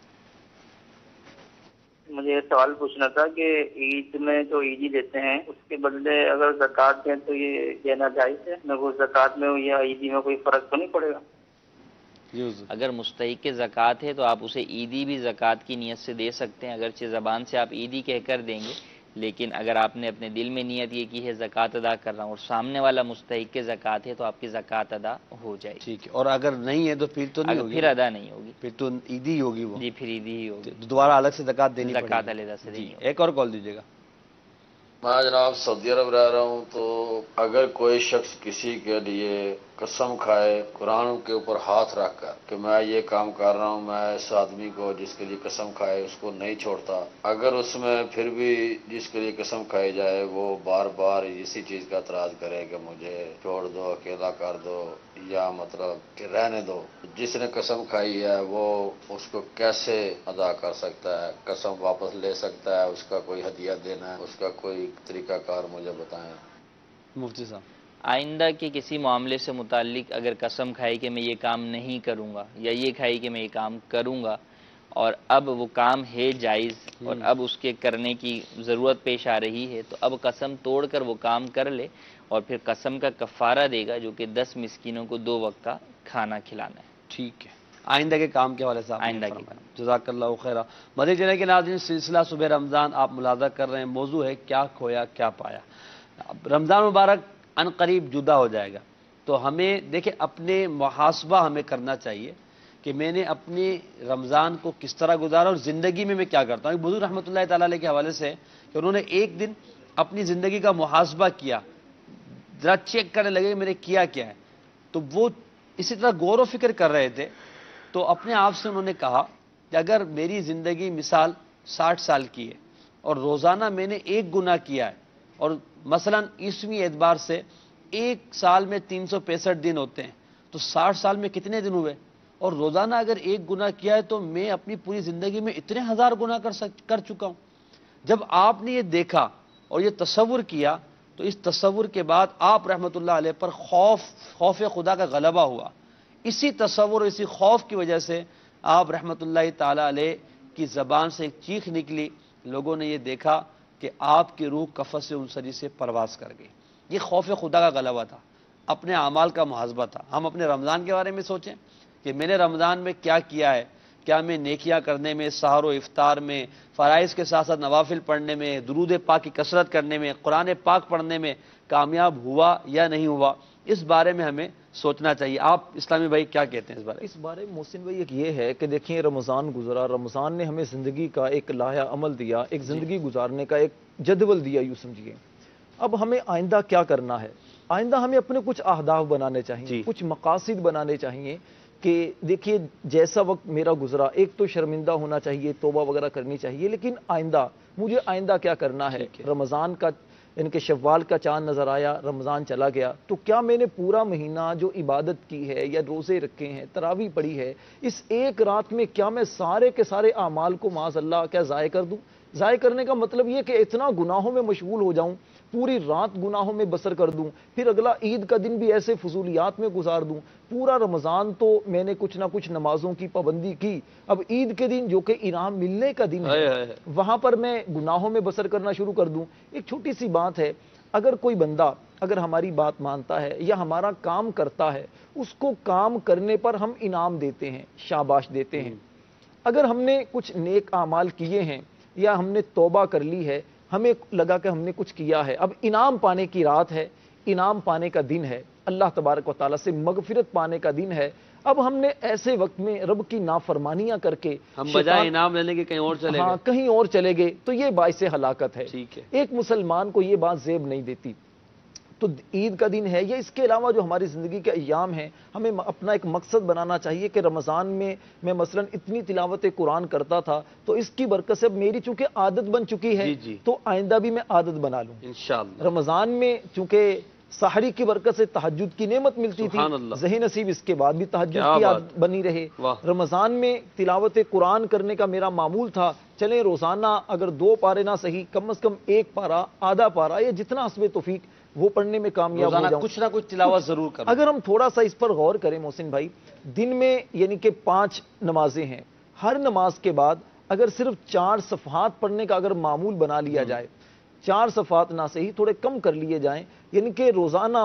مجھے یہ سوال پوچھنا تھا کہ عید میں جو عیدی دیتے ہیں اس کے بدلے اگر زکوٰۃ دیں تو یہ دینا جائز ہے؟ نہ وہ زکوٰۃ میں یا عیدی میں کوئی فرق تو نہیں پڑے گا؟ اگر مستحق زکوٰۃ ہے تو آپ اسے عیدی بھی زکوٰۃ کی نیت سے دے سکتے ہیں، اگرچہ زبان سے آپ عیدی کہہ کر دیں گے، لیکن اگر آپ نے اپنے دل میں نیت یہ کی ہے زکوٰۃ ادا کر رہا ہوں اور سامنے والا مستحق زکوٰۃ ہے تو آپ کی زکوٰۃ ادا ہو جائے گی. ٹھیک ہے، اور اگر نہیں ہے تو پھر تو نہیں ہوگی، پھر ادا نہیں ہوگی، پھر تو عیدی ہوگی. وہ جی پھر عیدی ہی ہوگی، دوبارہ الگ سے زکوٰۃ دینی پڑے گی. زکوٰۃ علیحدہ سے دینی ہوگی. ایک اور کال دیجیے گا. میں جناب سعودی عرب رہ رہا ہوں، تو اگر کوئی شخص کسی کے لیے قسم کھائے قرآن کے اوپر ہاتھ رکھ کر کہ میں یہ کام کر رہا ہوں، میں اس آدمی کو جس کے لیے قسم کھائے اس کو نہیں چھوڑتا، اگر اس میں پھر بھی جس کے لیے قسم کھائی جائے وہ بار بار اسی چیز کا اعتراض کرے کہ مجھے چھوڑ دو، اکیلا کر دو، یا مطلب کہ رہنے دو، جس نے قسم کھائی ہے وہ اس کو کیسے ادا کر سکتا ہے؟ قسم واپس لے سکتا ہے؟ اس کا کوئی ہدیہ دینا ہے؟ اس کا کوئی طریقہ کار مجھے بتائیں. مفتی صاحب، آئندہ کے کسی معاملے سے متعلق اگر قسم کھائی کہ میں یہ کام نہیں کروں گا یا یہ کھائی کہ میں یہ کام کروں گا اور اب وہ کام ہے جائز اور اب اس کے کرنے کی ضرورت پیش آ رہی ہے تو اب قسم توڑ کر وہ کام کر لے اور پھر قسم کا کفارہ دے گا جو کہ 10 مسکینوں کو 2 وقت کا کھانا کھلانا ہے. ٹھیک ہے، آئندہ کے کام کے حوالے سے آئندہ کے کام. جزاک اللہ خیرہ. مزید جانے کے ناظرین، سلسلہ صبح رمضان آپ ملاحظہ کر رہے ہیں، موضوع ہے کیا کھویا کیا پایا. رمضان مبارک ان قریب جدا ہو جائے گا تو ہمیں دیکھیں اپنے محاسبہ ہمیں کرنا چاہیے کہ میں نے اپنی رمضان کو کس طرح گزارا اور زندگی میں کیا کرتا ہوں. ایک بزرگ رحمۃ اللہ تعالیٰ علیہ کے حوالے سے کہ انہوں نے ایک دن اپنی زندگی کا محاسبہ کیا، ذرا چیک کرنے لگے کہ میں نے کیا کیا ہے، تو وہ اسی طرح غور و فکر کر رہے تھے تو اپنے آپ سے انہوں نے کہا کہ اگر میری زندگی مثال 60 سال کی ہے اور روزانہ میں نے ایک گناہ کیا ہے اور مثلا عیسوی اعتبار سے ایک سال میں 365 دن ہوتے ہیں تو 60 سال میں کتنے دن ہوئے، اور روزانہ اگر ایک گناہ کیا ہے تو میں اپنی پوری زندگی میں اتنے ہزار گناہ کر چکا ہوں. جب آپ نے یہ دیکھا اور یہ تصور کیا تو اس تصور کے بعد آپ رحمۃ اللہ علیہ پر خوف خدا کا غلبہ ہوا. اسی تصور اور اسی خوف کی وجہ سے آپ رحمۃ اللہ تعالی علیہ کی زبان سے ایک چیخ نکلی، لوگوں نے یہ دیکھا کہ آپ کی روح کفس انصری سے پرواز کر گئی. یہ خوف خدا کا غلبہ تھا، اپنے اعمال کا محاسبہ تھا. ہم اپنے رمضان کے بارے میں سوچیں کہ میں نے رمضان میں کیا کیا ہے، کیا میں نیکیاں کرنے میں، سحر و افطار میں، فرائض کے ساتھ ساتھ نوافل پڑھنے میں، درود پاک کی کثرت کرنے میں، قرآن پاک پڑھنے میں کامیاب ہوا یا نہیں ہوا، اس بارے میں ہمیں سوچنا چاہیے. آپ اسلامی بھائی کیا کہتے ہیں اس بارے میں؟ محسن بھائی ایک یہ ہے کہ دیکھیں رمضان گزرا، رمضان نے ہمیں زندگی کا ایک لائحہ عمل دیا، ایک زندگی گزارنے کا ایک جدول دیا، یوں سمجھیے. اب ہمیں آئندہ کیا کرنا ہے؟ آئندہ ہمیں اپنے کچھ اہداف بنانے چاہیے، کچھ مقاصد بنانے چاہیے کہ دیکھیے جیسا وقت میرا گزرا، ایک تو شرمندہ ہونا چاہیے، توبہ وغیرہ کرنی چاہیے، لیکن آئندہ مجھے آئندہ کیا کرنا ہے؟ رمضان کا ان کے شوال کا چاند نظر آیا، رمضان چلا گیا، تو کیا میں نے پورا مہینہ جو عبادت کی ہے یا روزے رکھے ہیں، تراویح پڑھی ہے، اس ایک رات میں کیا میں سارے کے سارے اعمال کو معاذ اللہ کیا ضائع کر دوں؟ ضائع کرنے کا مطلب یہ کہ اتنا گناہوں میں مشغول ہو جاؤں، پوری رات گناہوں میں بسر کر دوں، پھر اگلا عید کا دن بھی ایسے فضولیات میں گزار دوں، پورا رمضان تو میں نے کچھ نہ کچھ نمازوں کی پابندی کی، اب عید کے دن جو کہ انعام ملنے کا دن ہے وہاں پر میں گناہوں میں بسر کرنا شروع کر دوں۔ ایک چھوٹی سی بات ہے، اگر کوئی بندہ اگر ہماری بات مانتا ہے یا ہمارا کام کرتا ہے، اس کو کام کرنے پر ہم انعام دیتے ہیں، شاباش دیتے ہیں۔ اگر ہم نے کچھ نیک اعمال کیے ہیں یا ہم نے توبہ کر لی ہے، ہمیں لگا کہ ہم نے کچھ کیا ہے، اب انعام پانے کی رات ہے، انعام پانے کا دن ہے، اللہ تبارک و تعالیٰ سے مغفرت پانے کا دن ہے، اب ہم نے ایسے وقت میں رب کی نافرمانیاں کر کے ہم بجائے انعام لینے کے کہیں اور چلے گئے، کہیں اور چلے گئے، تو یہ باعث ہلاکت ہے۔ ٹھیک ہے، ایک مسلمان کو یہ بات زیب نہیں دیتی۔ تو عید کا دن ہے یا اس کے علاوہ جو ہماری زندگی کے ایام ہیں، ہمیں اپنا ایک مقصد بنانا چاہیے کہ رمضان میں مثلا اتنی تلاوت قرآن کرتا تھا، تو اس کی برکت سے میری چونکہ عادت بن چکی ہے تو آئندہ بھی میں عادت بنا لوں انشاءاللہ۔ رمضان میں چونکہ سحری کی برکت سے تہجد کی نعمت ملتی تھی، ذہن نصیب اس کے بعد بھی تہجد کی عادت بنی رہے۔ رمضان میں تلاوت قرآن کرنے کا میرا معمول تھا، چلیں روزانہ اگر 2 پارے نہ صحیح کم از کم 1 پارا، آدھا پارا یا جتنا حسب توفیق وہ پڑھنے میں کامیاب ہو جاؤں، کچھ نہ کچھ تلاوت ضرور کریں۔ اگر ہم تھوڑا سا اس پر غور کریں محسن بھائی، دن میں یعنی کہ 5 نمازیں ہیں، ہر نماز کے بعد اگر صرف 4 صفحات پڑھنے کا اگر معمول بنا لیا جائے، 4 صفحات نہ صحیح تھوڑے کم کر لیے جائیں، یعنی کہ روزانہ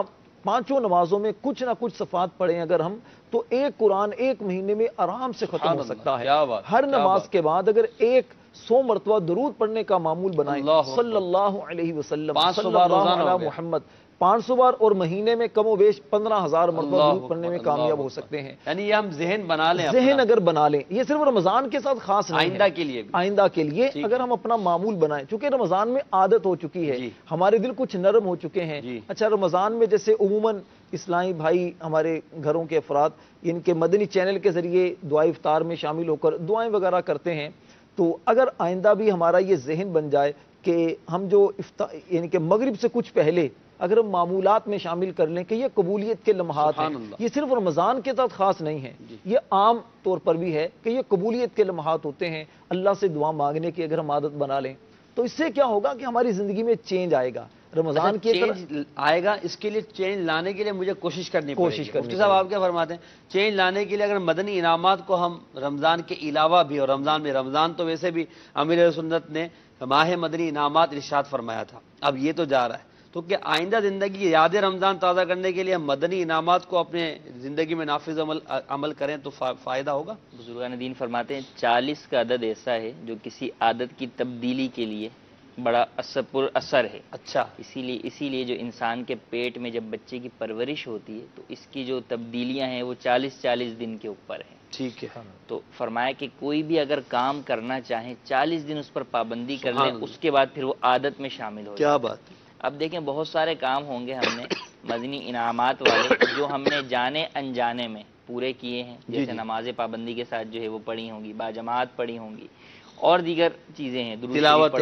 5 نمازوں میں کچھ نہ کچھ صفحات پڑھیں اگر ہم، تو ایک قرآن 1 مہینے میں آرام سے ختم ہو سکتا ہے۔ ہر نماز کے بعد اگر 100 مرتبہ درود پڑھنے کا معمول بنائیں، صلی اللہ علیہ وسلم، 500 بار روزانہ محمد، 500 بار، اور مہینے میں کم و بیش 15,000 مرتبہ درود پڑھنے میں کامیاب ہو سکتے ہیں۔ یعنی یہ ہم ذہن بنا لیں، ذہن اگر بنا لیں، یہ صرف رمضان کے ساتھ خاص نہیں، آئندہ کے لیے بھی، آئندہ کے لیے اگر ہم اپنا معمول بنائیں، چونکہ رمضان میں عادت ہو چکی ہے، ہمارے دل کچھ نرم ہو چکے ہیں۔ اچھا، رمضان میں جیسے عموماً اسلامی بھائی ہمارے گھروں کے افراد ان کے مدنی چینل کے ذریعے دعائے افطار میں شامل ہو کر دعائیں وغیرہ کرتے ہیں، تو اگر آئندہ بھی ہمارا یہ ذہن بن جائے کہ ہم جو یعنی کہ مغرب سے کچھ پہلے اگر ہم معمولات میں شامل کر لیں کہ یہ قبولیت کے لمحات ہیں، یہ صرف رمضان کے ساتھ خاص نہیں ہے، یہ عام طور پر بھی ہے کہ یہ قبولیت کے لمحات ہوتے ہیں، اللہ سے دعا مانگنے کی اگر ہم عادت بنا لیں تو اس سے کیا ہوگا کہ ہماری زندگی میں چینج آئے گا۔ رمضان کی چینج آئے گا، اس کے لیے چینج لانے کے لیے مجھے کوشش کرنی پڑے گی۔ مفتی صاحب آپ کیا فرماتے ہیں؟ چینج لانے کے لیے اگر مدنی انعامات کو ہم رمضان کے علاوہ بھی، اور رمضان تو ویسے بھی امیر سنت نے ماہ مدنی انعامات ارشاد فرمایا تھا، اب یہ تو جا رہا ہے، تو کہ آئندہ زندگی یاد رمضان تازہ کرنے کے لیے ہم مدنی انعامات کو اپنے زندگی میں نافذ عمل کریں تو فائدہ ہوگا؟ بزرگان دین فرماتے ہیں 40 کا عدد ایسا ہے جو کسی عادت کی تبدیلی کے لیے بڑا پر اثر ہے۔ اچھا، اسی لیے جو انسان کے پیٹ میں جب بچے کی پرورش ہوتی ہے تو اس کی جو تبدیلیاں ہیں وہ 40 دن کے اوپر ہیں۔ ٹھیک ہے، تو فرمایا کہ کوئی بھی اگر کام کرنا چاہے 40 دن اس پر پابندی کر لیں، اس کے بعد پھر وہ عادت میں شامل ہو جائے۔ کیا بات ہے! اب دیکھیں بہت سارے کام ہوں گے ہم نے مدنی انعامات والے جو ہم نے جانے انجانے میں پورے کیے ہیں، جیسے نماز پابندی کے ساتھ جو ہے وہ پڑھی ہوں گی، باجماعت پڑھی ہوں گی، اور دیگر چیزیں ہیں، تلاوت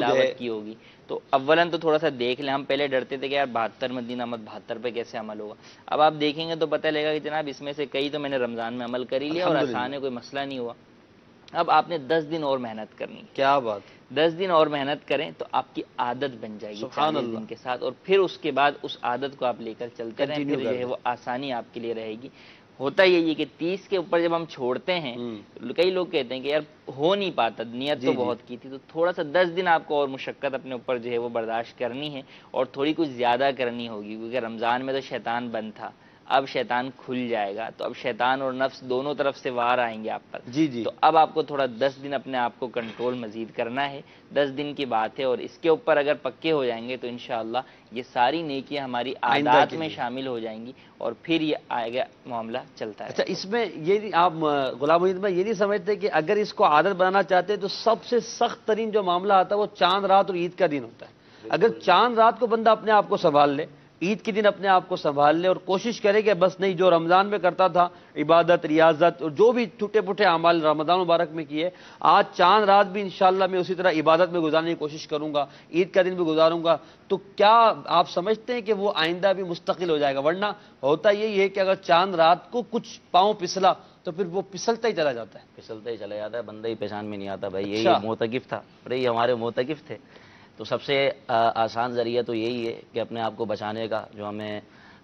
کی ہوگی۔ تو اولاً تو تھوڑا سا دیکھ لیں، ہم پہلے ڈرتے تھے کہ یار 72 مدنی انعامات 72 پہ کیسے عمل ہوگا، اب آپ دیکھیں گے تو پتہ لگے گا کہ جناب اس میں سے کئی تو میں نے رمضان میں عمل کر ہی لیا اور آسان ہے، کوئی مسئلہ نہیں ہوا۔ اب آپ نے 10 دن اور محنت کرنی۔ کیا بات! 10 دن اور محنت کریں تو آپ کی عادت بن جائے گی 40 دن کے ساتھ، اور پھر اس کے بعد اس عادت کو آپ لے کر چلتے رہیں، پھر جو ہے وہ آسانی آپ کے لیے رہے گی۔ ہوتا یہی ہے کہ 30 کے اوپر جب ہم چھوڑتے ہیں، کئی لوگ کہتے ہیں کہ یار ہو نہیں پاتا، نیت تو بہت کی تھی، تو تھوڑا سا 10 دن آپ کو اور مشقت اپنے اوپر جو ہے وہ برداشت کرنی ہے، اور تھوڑی کچھ زیادہ کرنی ہوگی، کیونکہ رمضان میں تو شیطان بند تھا، اب شیطان کھل جائے گا، تو اب شیطان اور نفس دونوں طرف سے وار آئیں گے آپ پر۔ تو اب آپ کو تھوڑا 10 دن اپنے آپ کو کنٹرول مزید کرنا ہے، 10 دن کی بات ہے، اور اس کے اوپر اگر پکے ہو جائیں گے تو انشاءاللہ یہ ساری نیکیاں ہماری عادات میں شامل ہو جائیں گی، اور پھر یہ آئے گا معاملہ چلتا ہے۔ اچھا، اس میں یہ آپ غلام محی الدین یہ نہیں سمجھتے کہ اگر اس کو عادت بنانا چاہتے ہیں تو سب سے سخت ترین جو معاملہ آتا ہے وہ چاند رات اور عید کا دن ہوتا ہے؟ اگر چاند رات کو بندہ اپنے آپ کو سنبھال لے، عید کے دن اپنے آپ کو سنبھال لے اور کوشش کرے کہ بس نہیں جو رمضان میں کرتا تھا عبادت ریاضت اور جو بھی ٹوٹے پھوٹے اعمال رمضان مبارک میں کیے، آج چاند رات بھی انشاءاللہ میں اسی طرح عبادت میں گزارنے کی کوشش کروں گا، عید کا دن بھی گزاروں گا، تو کیا آپ سمجھتے ہیں کہ وہ آئندہ بھی مستقل ہو جائے گا؟ ورنہ ہوتا یہی ہے کہ اگر چاند رات کو کچھ پاؤں پسلا تو پھر وہ پسلتا ہی چلا جاتا ہے، پھسلتا ہی چلا جاتا ہے، بندہ ہی پہچان میں نہیں آتا بھائی یہی معتکف تھا، ارے یہ ہمارے معتکف تھے۔ تو سب سے آسان ذریعہ تو یہی ہے کہ اپنے آپ کو بچانے کا جو ہمیں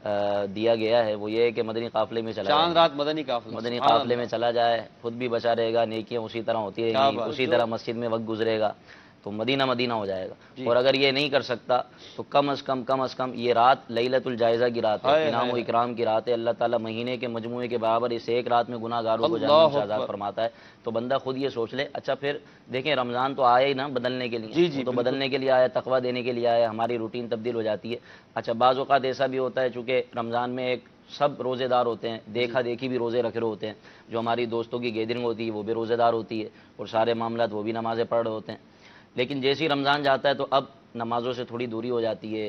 دیا گیا ہے وہ یہ ہے کہ مدنی قافلے میں چلا چاند رات مدنی قافلے میں چلا جائے، خود بھی بچا رہے گا، نیکیاں اسی طرح ہوتی رہیں گی، اسی طرح مسجد میں وقت گزرے گا تو مدینہ مدینہ ہو جائے گا۔ اور اگر یہ نہیں کر سکتا تو کم از کم یہ رات لیلۃ الجائزہ کی رات ہے، انعام و اکرام کی رات ہے، اللہ تعالیٰ مہینے کے مجموعے کے برابر اس ایک رات میں گناہ گاروں کو جہنم سے آزاد فرماتا ہے۔ تو بندہ خود یہ سوچ لے، اچھا پھر دیکھیں رمضان تو آیا ہی نا بدلنے کے لیے، تو بدلنے کے لیے آیا، تقویٰ دینے کے لیے آیا، ہماری روٹین تبدیل ہو جاتی ہے۔ اچھا بعض اوقات ایسا بھی ہوتا ہے چونکہ رمضان میں ایک سب روزے دار ہوتے ہیں، دیکھا دیکھی بھی روزے رکھ رہے ہوتے ہیں، جو ہماری دوستوں کی گیدرنگ ہوتی ہے وہ بھی روزے دار ہوتی ہے اور سارے معاملات وہ بھی نمازیں پڑھ رہے ہوتے ہیں، لیکن جیسی رمضان جاتا ہے تو اب نمازوں سے تھوڑی دوری ہو جاتی ہے،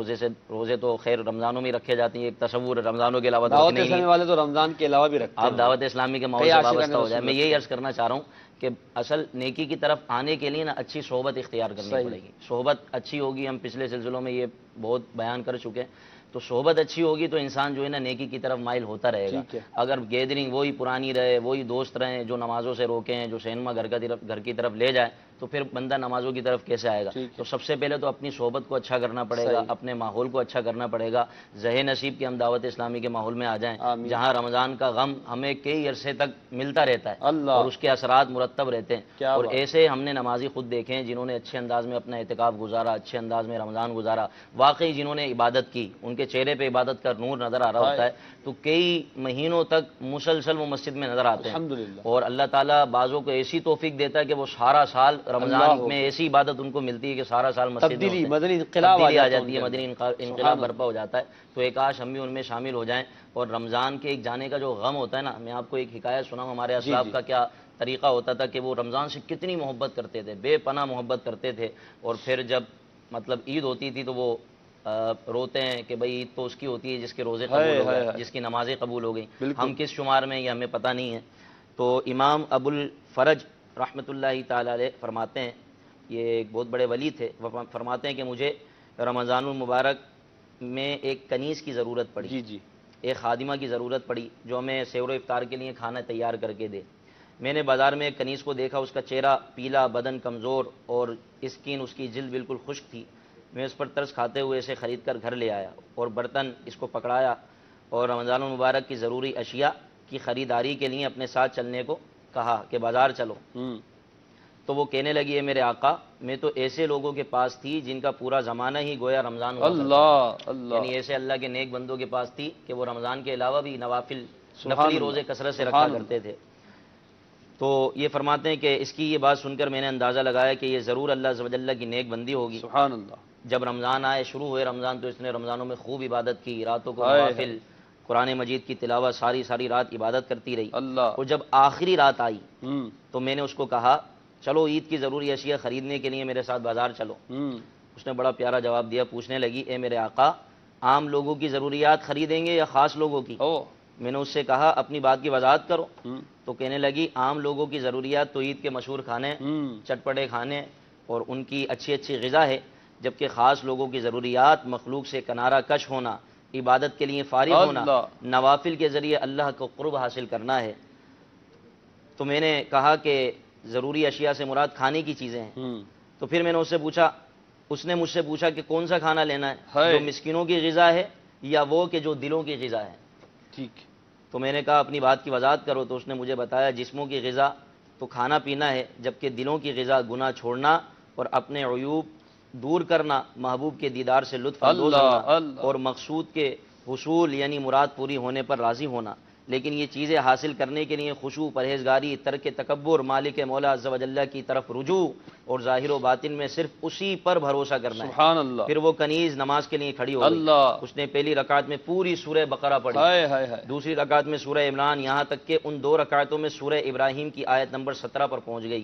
روزے تو خیر رمضانوں میں رکھے جاتے ہیں، ایک تصور رمضانوں کے علاوہ دعوت اسلامی والے تو رمضان کے علاوہ بھی رکھتے ہیں، آپ دعوت اسلامی کے ماحول سے وابستہ ہو جائے۔ میں یہی عرض کرنا چاہ رہا ہوں کہ اصل نیکی کی طرف آنے کے لیے نا اچھی صحبت اختیار کرنی پڑے گی، صحبت اچھی ہوگی، ہم پچھلے سلسلوں میں یہ بہت بیان کر چکے ہیں، تو صحبت اچھی ہوگی تو انسان جو ہے نا نیکی کی طرف مائل ہوتا رہے گا۔ اگر گیدرنگ وہی پرانی رہے، وہی دوست رہیں جو نمازوں سے روکے ہیں، جو سینما گھر کی طرف لے جائے، تو پھر بندہ نمازوں کی طرف کیسے آئے گا؟ تو سب سے پہلے تو اپنی صحبت کو اچھا کرنا پڑے گا، اپنے ماحول کو اچھا کرنا پڑے گا، ذہ نصیب کے ہم دعوت اسلامی کے ماحول میں آ جائیں جہاں رمضان کا غم ہمیں کئی عرصے تک ملتا رہتا ہے اور اس کے اثرات مرتب رہتے ہیں، اور ایسے ہم نے نمازی خود دیکھے ہیں جنہوں نے اچھے انداز میں اپنا اعتکاف گزارا، اچھے انداز میں رمضان گزارا، واقعی جنہوں نے عبادت کی، ان کے چہرے پہ عبادت کا نور نظر آ رہا ہوتا ہے، تو کئی مہینوں تک مسلسل وہ مسجد میں نظر آتے ہیں، اور اللہ تعالیٰ بعضوں کو ایسی توفیق دیتا ہے کہ وہ سارا سال رمضان میں ایسی عبادت ان کو ملتی ہے کہ سارا سال مسجد میں مدنی انقلاب آ جاتی ہے، مدنی انقلاب برپا ہو جاتا ہے۔ تو ایک کاش ہم بھی ان میں شامل ہو جائیں، اور رمضان کے ایک جانے کا جو غم ہوتا ہے نا، میں آپ کو ایک حکایت سناؤں، ہمارے اسلاف کا کیا طریقہ ہوتا تھا کہ وہ رمضان سے کتنی محبت کرتے تھے، بے پناہ محبت کرتے تھے، اور پھر جب مطلب عید ہوتی تھی تو وہ روتے ہیں کہ بھئی عید تو اس کی ہوتی ہے جس کے روزے قبول ہو گئے، جس کی نمازیں قبول ہو گئیں، ہم کس شمار میں یہ ہمیں پتہ نہیں ہے۔ تو امام ابو الفرج رحمۃ اللہ تعالی علیہ فرماتے ہیں، یہ ایک بہت بڑے ولی تھے، وہ فرماتے ہیں کہ مجھے رمضان المبارک میں ایک کنیز کی ضرورت پڑی، ایک خادمہ کی ضرورت پڑی جو ہمیں سحور و افطار کے لیے کھانا تیار کر کے دے۔ میں نے بازار میں ایک کنیز کو دیکھا، اس کا چہرہ پیلا، بدن کمزور اور اسکن اس کی جلد بالکل خشک تھی۔ میں اس پر ترس کھاتے ہوئے اسے خرید کر گھر لے آیا اور برتن اس کو پکڑایا اور رمضان المبارک کی ضروری اشیاء کی خریداری کے لیے اپنے ساتھ چلنے کو کہا کہ بازار چلو۔ تو وہ کہنے لگی ہے میرے آقا، میں تو ایسے لوگوں کے پاس تھی جن کا پورا زمانہ ہی گویا رمضان ہوا، یعنی ایسے اللہ کے نیک بندوں کے پاس تھی کہ وہ رمضان کے علاوہ بھی نفلی روزے کثرت سے رکھا کرتے تھے۔ تو یہ فرماتے ہیں کہ اس کی یہ بات سن کر میں نے اندازہ لگایا کہ یہ ضرور اللہ عز و جل کی نیک بندی ہوگی۔ سبحان اللہ۔ جب رمضان آئے، شروع ہوئے رمضان، تو اس نے رمضانوں میں خوب عبادت کی، راتوں کو نوافل، قرآن مجید کی تلاوت، ساری رات عبادت کرتی رہی۔ اور جب آخری رات آئی تو میں نے اس کو کہا چلو عید کی ضروری اشیاء خریدنے کے لیے میرے ساتھ بازار چلو۔ اس نے بڑا پیارا جواب دیا، پوچھنے لگی اے میرے آقا، عام لوگوں کی ضروریات خریدیں گے یا خاص لوگوں کی؟ میں نے اس سے کہا اپنی بات کی وضاحت کرو۔ تو کہنے لگی عام لوگوں کی ضروریات تو عید کے مشہور کھانے، چٹپٹے کھانے اور ان کی اچھی غذا ہے، جبکہ خاص لوگوں کی ضروریات مخلوق سے کنارہ کش ہونا، عبادت کے لیے فارغ ہونا، نوافل کے ذریعے اللہ کو قرب حاصل کرنا ہے۔ تو میں نے کہا کہ ضروری اشیاء سے مراد کھانے کی چیزیں ہیں۔ تو پھر میں نے اس نے مجھ سے پوچھا کہ کون سا کھانا لینا ہے، جو مسکینوں کی غذا ہے یا وہ کہ جو دلوں کی غذا ہے؟ ٹھیک۔ تو میں نے کہا اپنی بات کی وضاحت کرو۔ تو اس نے مجھے بتایا جسموں کی غذا تو کھانا پینا ہے، جبکہ دلوں کی غذا گناہ چھوڑنا اور اپنے عیوب دور کرنا، محبوب کے دیدار سے لطف اندوز ہونا اور مقصود کے حصول یعنی مراد پوری ہونے پر راضی ہونا۔ لیکن یہ چیزیں حاصل کرنے کے لیے خشوع، پرہیزگاری، ترک تکبر، مالک مولا عز و جل کی طرف رجوع اور ظاہر و باطن میں صرف اسی پر بھروسہ کرنا ہے۔ سبحان اللہ۔ پھر وہ کنیز نماز کے لیے کھڑی ہو گئی، اس نے پہلی رکعت میں پوری سورہ بقرہ پڑھی، دوسری رکعت میں سورہ عمران، یہاں تک کہ ان 2 رکعتوں میں سورہ ابراہیم کی آیت نمبر 17 پر پہنچ گئی،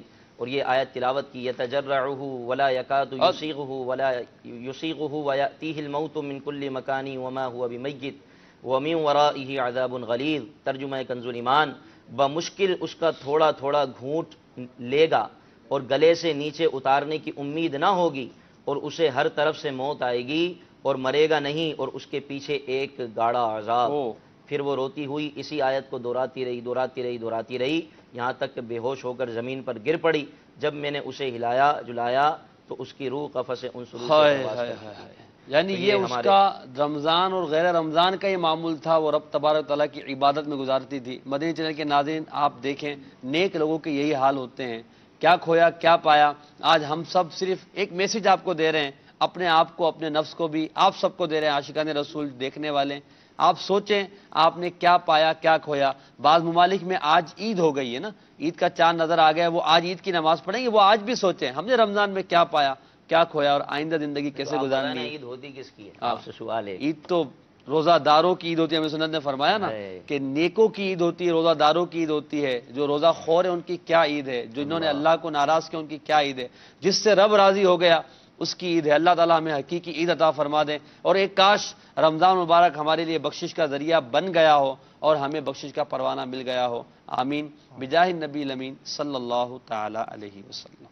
اور یہ آیت تلاوت کی، یتجرعہ ولا یکاد یسیغہ ولا یسیغہ ویأتیہ الموت من کل مکان وما هو بمیت ومن ورائہ عذاب غلیظ۔ ترجمہ کنز الایمان، بمشکل اس کا تھوڑا تھوڑا گھونٹ لے گا اور گلے سے نیچے اتارنے کی امید نہ ہوگی، اور اسے ہر طرف سے موت آئے گی اور مرے گا نہیں، اور اس کے پیچھے ایک گاڑا عذاب۔ پھر وہ روتی ہوئی اسی آیت کو دہراتی رہی یہاں تک کہ بے ہوش ہو کر زمین پر گر پڑی۔ جب میں نے اسے ہلایا جلایا تو اس کی روح قفس انسلو سے پرواز کرتی۔ یعنی یہ اس کا رمضان اور غیر رمضان کا یہ معمول تھا، وہ رب تبارک تعالیٰ کی عبادت میں گزارتی تھی۔ مدنی چینل کے ناظرین آپ دیکھیں، نیک لوگوں کے یہی حال ہوتے ہیں، کیا کھویا کیا پایا۔ آج ہم سب صرف ایک میسج آپ کو دے رہے ہیں، اپنے آپ کو اپنے نفس کو بھی آپ سب کو دے رہے ہیں، عاشقان رسول دیکھنے والے، آپ سوچیں آپ نے کیا پایا کیا کھویا۔ بعض ممالک میں آج عید ہو گئی ہے نا، عید کا چاند نظر آ گیا، وہ آج عید کی نماز پڑھیں گے، وہ آج بھی سوچیں ہم نے رمضان میں کیا پایا کیا کھویا اور آئندہ زندگی کیسے گزارنی ہے۔ عید ہوتی کس کی ہے؟ آپ سے سوال ہے۔ عید تو روزہ داروں کی عید ہوتی ہے، ہمیں سنت نے فرمایا نا کہ نیکوں کی عید ہوتی ہے، روزہ داروں کی عید ہوتی ہے۔ جو روزہ خور ہے ان کی کیا عید ہے، جو انہوں نے اللہ کو ناراض کیا ان کی کیا عید ہے، جس سے رب راضی ہو گیا اس کی عید ہے۔ اللہ تعالیٰ ہمیں حقیقی عید عطا فرما دیں، اور ایک کاش رمضان مبارک ہمارے لیے بخشش کا ذریعہ بن گیا ہو اور ہمیں بخشش کا پروانہ مل گیا ہو۔ آمین بجاہ النبی الامین صلی اللہ تعالی علیہ وسلم۔